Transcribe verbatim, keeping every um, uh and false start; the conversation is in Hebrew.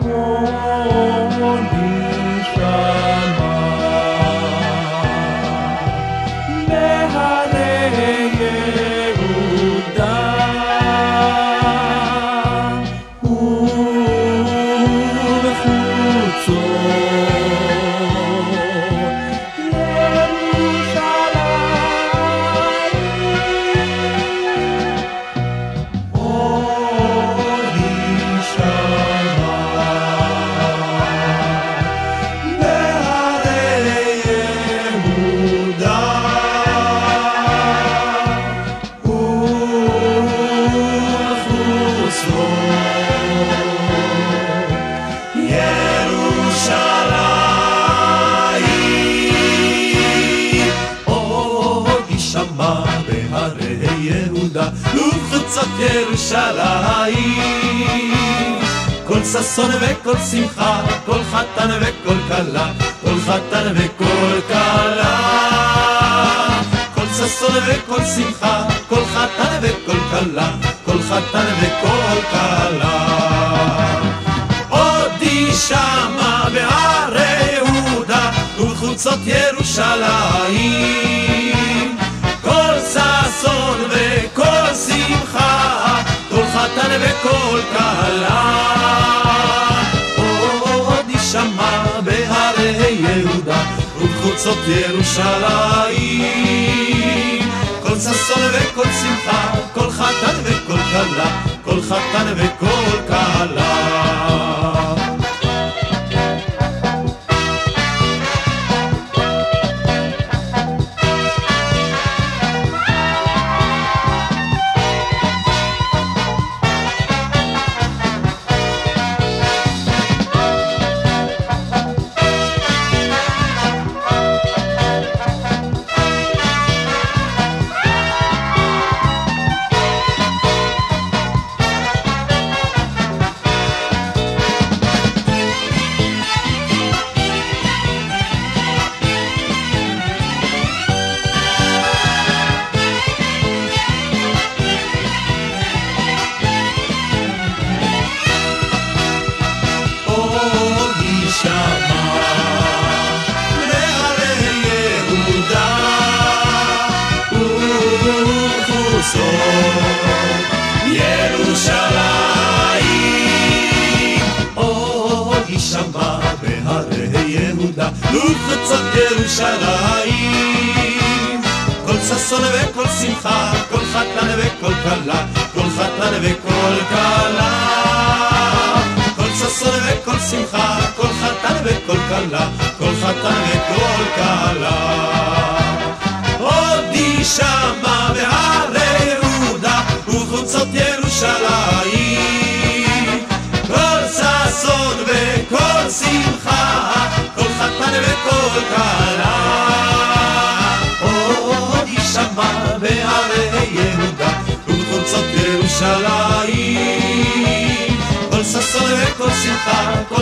ירושלים, כל ששון וכל שמחה, כל חתן וכל כלה, כל חתן וכל כלה, כל ששון וכל שמחה, כל חתן וכל כלה, כל חתן וכל כלה. עוד ישמע בהרי יהודה ובחוצות ירושלים, כל ששון וכל שמחה, כל חתן וכל כלה. עוד ישמע בהרי יהודה ובחוצות ירושלים, כל ששון וכל שמחה, כל חתן וכל כלה, כל חתן וכל כלה. ובחוצות ירושלים, כל ששון וכל שמחה, כל חתן וכל כלה, כל חתן וכל כלה, כל ששון וכל שמחה, כל חתן וכל כלה, כל חתן וכל כלה. עוד ישמע בהרי יהודה ובחוצות ירושלים, כל ששון וכל שמחה, כל חתן וכל כלה. עוד ישמע בהרי יהודה ובחוצות ירושלים, כל ששון וכל שמחה, כל